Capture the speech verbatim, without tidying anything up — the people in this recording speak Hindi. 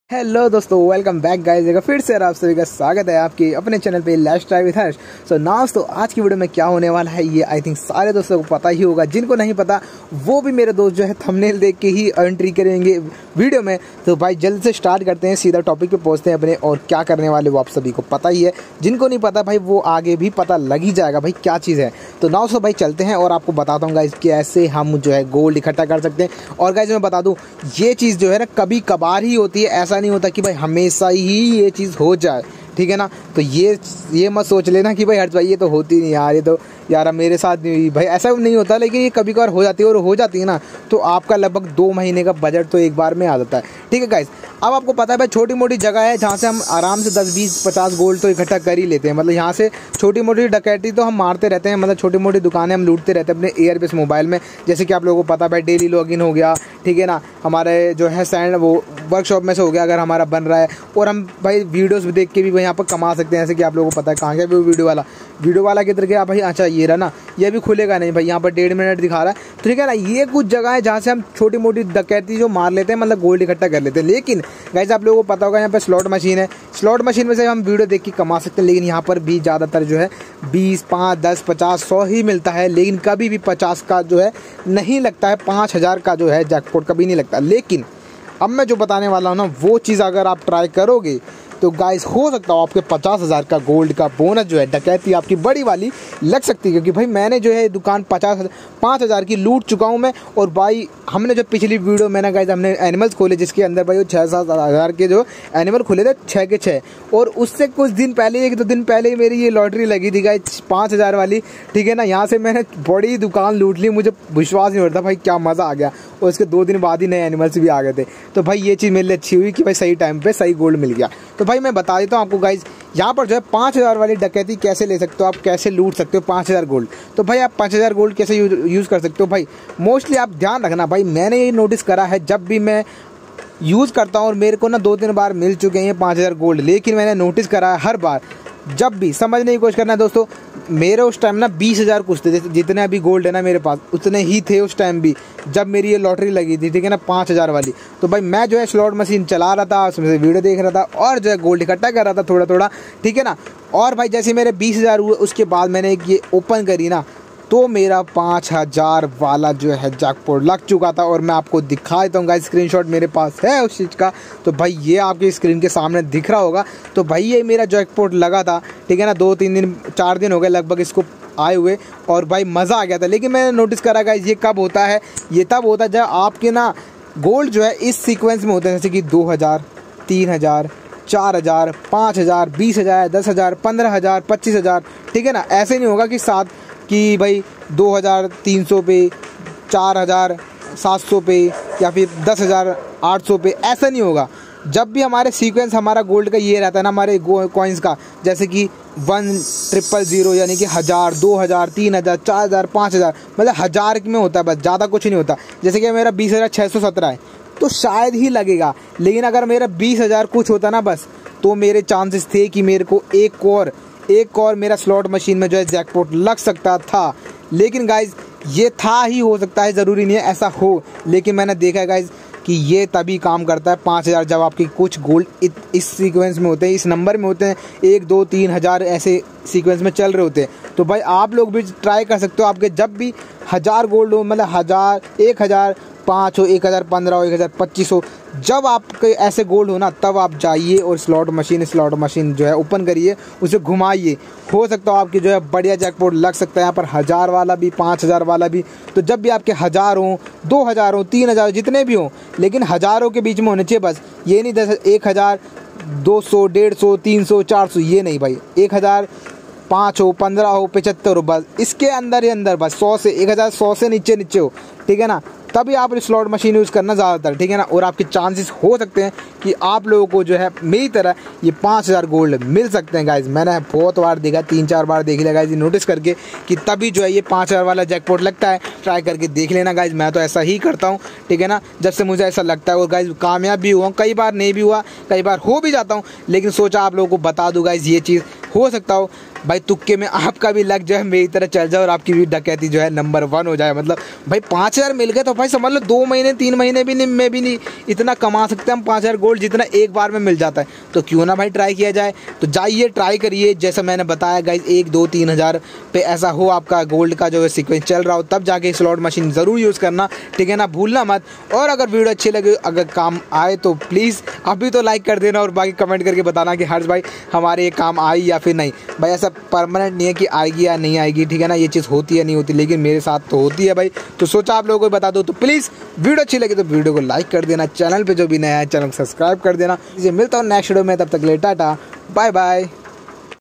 हेलो दोस्तों, वेलकम बैक गाइस। एक फिर से आप सभी का स्वागत है आपके अपने चैनल पे let's try with Harsh. So now तो आज की वीडियो में क्या होने वाला है ये आई थिंक सारे दोस्तों को पता ही होगा। जिनको नहीं पता वो भी मेरे दोस्त जो है थंबनेल देख के ही एंट्री करेंगे वीडियो में। तो भाई जल्द से स्टार्ट करते हैं, सीधा टॉपिक पे पहुंचते हैं अपने, और क्या करने वाले वो आप सभी को पता ही है। जिनको नहीं पता भाई वो आगे भी पता लग ही जाएगा भाई क्या चीज़ है। तो नाउ सो भाई चलते हैं और आपको बताता हूँ गाइज कैसे हम जो है गोल्ड इकट्ठा कर सकते हैं। और गाइज मैं बता दूँ ये चीज़ जो है ना कभी कभार ही होती है, ऐसा नहीं होता कि भाई हमेशा ही ये चीज़ हो जाए, ठीक है ना। तो ये ये मत सोच लेना कि भाई हर्ष भाई ये तो होती नहीं यार, ये तो यार मेरे साथ नहीं हुई भाई, ऐसा नहीं होता। लेकिन ये कभी कभार हो जाती है, और हो जाती है ना तो आपका लगभग दो महीने का बजट तो एक बार में आ जाता है, ठीक है गाइस। अब आपको पता है भाई छोटी मोटी जगह है जहाँ से हम आराम से दस बीस पचास गोल्ड तो इकट्ठा कर ही लेते हैं। मतलब यहाँ से छोटी मोटी डकैती तो हम मारते रहते हैं, मतलब छोटी मोटी दुकानें हम लूटते रहते हैं अपने एयरबेस मोबाइल में। जैसे कि आप लोगों को पता है भाई डेली लॉगिन हो गया, ठीक है ना, हमारे जो है सैंड वो वर्कशॉप में से हो गया अगर हमारा बन रहा है। और हम भाई वीडियोस भी देख के भी भाई यहाँ पर कमा सकते हैं। जैसे कि आप लोगों को पता है कहाँ गया वो वीडियो वाला वीडियो वाला किधर गया भाई, अच्छा ये रहा ना, ये भी खुलेगा नहीं भाई, यहाँ पर डेढ़ मिनट दिखा रहा है, ठीक है ना। ये कुछ जगह है जहाँ से हम छोटी मोटी डकैती जो मार लेते हैं, मतलब गोल्ड इकट्ठा कर लेते हैं। लेकिन गाइस आप लोगों को पता होगा यहाँ पर स्लॉट मशीन है, स्लॉट मशीन में से हम वीडियो देख के कमा सकते हैं। लेकिन यहाँ पर भी ज़्यादातर जो है बीस पाँच दस पचास सौ ही मिलता है, लेकिन कभी भी पचास का जो है नहीं लगता है, पाँच हज़ार का जो है जैकपॉट कभी नहीं लगता। लेकिन अब मैं जो बताने वाला हूँ ना वो चीज़ अगर आप ट्राई करोगे तो गाइस हो सकता हो आपके पचास हज़ार का गोल्ड का बोनस जो है डकैती आपकी बड़ी वाली लग सकती है। क्योंकि भाई मैंने जो है दुकान पचास पाँच हज़ार की लूट चुका हूँ मैं। और भाई हमने जो पिछली वीडियो में ना गाइस हमने एनिमल्स खोले जिसके अंदर भाई वो छः सात हज़ार के जो एनिमल खुले थे, छः के छः। और उससे कुछ दिन पहले एक दो दिन पहले मेरी ये लॉटरी लगी थी गाइस पाँच हज़ार वाली, ठीक है ना। यहाँ से मैंने बड़ी दुकान लूट ली, मुझे विश्वास नहीं होता भाई क्या मज़ा आ गया। और उसके दो दिन बाद ही नए एनिमल्स भी आ गए थे। तो भाई ये चीज़ मेरे लिए अच्छी हुई कि भाई सही टाइम पे सही गोल्ड मिल गया। तो भाई मैं बता देता हूँ आपको गाइज यहाँ पर जो है पाँच हज़ार वाली डकैती कैसे ले सकते हो, आप कैसे लूट सकते हो पाँच हज़ार गोल्ड। तो भाई आप पाँच हज़ार गोल्ड कैसे यूज़ कर सकते हो भाई, मोस्टली आप ध्यान रखना भाई। मैंने ये नोटिस करा है जब भी मैं यूज़ करता हूँ, और मेरे को ना दो तीन बार मिल चुके हैं पाँच हज़ार गोल्ड, लेकिन मैंने नोटिस करा है हर बार जब भी समझने की कोशिश करना है दोस्तों। मेरे उस टाइम ना बीस हज़ार कुछ थे, जितने अभी गोल्ड है ना मेरे पास उतने ही थे उस टाइम भी जब मेरी ये लॉटरी लगी थी, ठीक है ना, पाँच हज़ार वाली। तो भाई मैं जो है स्लॉट मशीन चला रहा था, उसमें से वीडियो देख रहा था और जो है गोल्ड इकट्ठा कर रहा था थोड़ा थोड़ा, ठीक है ना। और भाई जैसे मेरे बीस हज़ार हुए उसके बाद मैंने एक ये ओपन करी ना तो मेरा पाँच हज़ार वाला जो है जैकपॉट लग चुका था। और मैं आपको दिखा देता हूँ गाइस, स्क्रीनशॉट मेरे पास है उस चीज़ का। तो भाई ये आपकी स्क्रीन के सामने दिख रहा होगा। तो भाई ये मेरा जैकपॉट लगा था, ठीक है ना, दो तीन दिन चार दिन हो गए लगभग इसको आए हुए, और भाई मज़ा आ गया था। लेकिन मैंने नोटिस करा गाइस ये कब होता है, ये तब होता है जब आपके ना गोल्ड जो है इस सीक्वेंस में होते हैं, जैसे कि दो हज़ार तीन हज़ार चार हज़ार पाँच हज़ार बीस हज़ार दस हज़ार पंद्रह हज़ार पच्चीस हज़ार, ठीक है ना। ऐसे नहीं होगा कि सात कि भाई दो हज़ार तीन सौ पे, चार हज़ार सात सौ पे, या फिर दस हज़ार आठ सौ पे, ऐसा नहीं होगा। जब भी हमारे सीक्वेंस हमारा गोल्ड का ये रहता है ना हमारे कॉइन्स का, जैसे कि वन ट्रिपल ज़ीरो यानी कि हज़ार दो हज़ार तीन हज़ार चार हज़ार पाँच हज़ार, मतलब हज़ार में होता है बस, ज़्यादा कुछ नहीं होता। जैसे कि मेरा बीस हज़ार छः सौ सत्रह है तो शायद ही लगेगा। लेकिन अगर मेरा बीस हज़ार कुछ होता ना बस, तो मेरे चांसेस थे कि मेरे को एक और एक और मेरा स्लॉट मशीन में जो है जैकपॉट लग सकता था। लेकिन गाइज ये था ही, हो सकता है, ज़रूरी नहीं है ऐसा हो। लेकिन मैंने देखा है गाइज कि ये तभी काम करता है पाँच हज़ार जब आपकी कुछ गोल्ड इस सीक्वेंस में होते हैं, इस नंबर में होते हैं, एक दो तीन हज़ार ऐसे सीक्वेंस में चल रहे होते हैं। तो भाई आप लोग भी ट्राई कर सकते हो, आपके जब भी हज़ार गोल्ड हो, मतलब हज़ार एक हज़ार पाँच हो, एक हज़ार पंद्रह हो, एक हज़ार पच्चीस हो, जब आपके ऐसे गोल्ड हो ना तब आप जाइए और स्लॉट मशीन स्लॉट मशीन जो है ओपन करिए, उसे घुमाइए। हो सकता हो आपकी जो है बढ़िया जैकपॉट लग सकता है यहाँ पर, हज़ार वाला भी पाँच हज़ार वाला भी। तो जब भी आपके हज़ार हों, दो हज़ार हों, तीन हज़ार जितने भी हों, लेकिन हज़ारों के बीच में होने चाहिए बस। ये नहीं दस एक हज़ार दो सौ डेढ़ सौ तीन सौ चार सौ, ये नहीं भाई, एक हज़ार पाँच हो, पंद्रह हो, पचहत्तर हो, बस इसके अंदर ही अंदर, बस सौ से एक हज़ार सौ से नीचे नीचे हो, ठीक है ना। तभी आप स्लॉट मशीन यूज़ करना ज़्यादातर, ठीक है ना। और आपके चांसेस हो सकते हैं कि आप लोगों को जो है मेरी तरह ये पाँच हज़ार गोल्ड मिल सकते हैं गाइज। मैंने बहुत बार देखा, तीन चार बार देख लिया गाइज नोटिस करके कि तभी जो है ये पाँच हज़ार वाला जैकपॉट लगता है। ट्राई करके देख लेना गाइज, मैं तो ऐसा ही करता हूँ, ठीक है ना, जब से मुझे ऐसा लगता है। और गाइज कामयाब भी हुआ, कई बार नहीं भी हुआ, कई बार हो भी जाता हूँ, लेकिन सोचा आप लोगों को बता दूँ गाइज ये चीज़ हो सकता हो भाई तुक्के में आपका भी लक जो है मेरी तरह चल जाए और आपकी भी डकैती जो है नंबर वन हो जाए। मतलब भाई पाँच हज़ार मिल गए तो भाई समझ लो दो महीने तीन महीने भी नहीं में भी नहीं इतना कमा सकते हम पाँच हज़ार गोल्ड जितना एक बार में मिल जाता है। तो क्यों ना भाई ट्राई किया जाए। तो जाइए ट्राई करिए, जैसा मैंने बताया गाइज एक दो तीन हज़ार पे ऐसा हो आपका गोल्ड का जो है सीक्वेंस चल रहा हो तब जाके स्लॉट मशीन ज़रूर यूज़ करना, ठीक है ना, भूलना मत। और अगर वीडियो अच्छी लगे, अगर काम आए तो प्लीज़ अभी तो लाइक कर देना और बाकी कमेंट करके बताना कि हर्ष भाई हमारे ये काम आई या फिर नहीं। भाई ऐसा परमानेंट नहीं है कि आएगी या नहीं आएगी, ठीक है ना, ये चीज़ होती है नहीं होती, लेकिन मेरे साथ तो होती है भाई। तो सोचा आप लोगों को बता दो। तो प्लीज़ वीडियो अच्छी लगी तो वीडियो को लाइक कर देना, चैनल पे जो भी नया है चैनल को सब्सक्राइब कर देना। इसे मिलता हूँ नेक्स्ट वीडियो में, तब तक ले टाटा बाय बाय।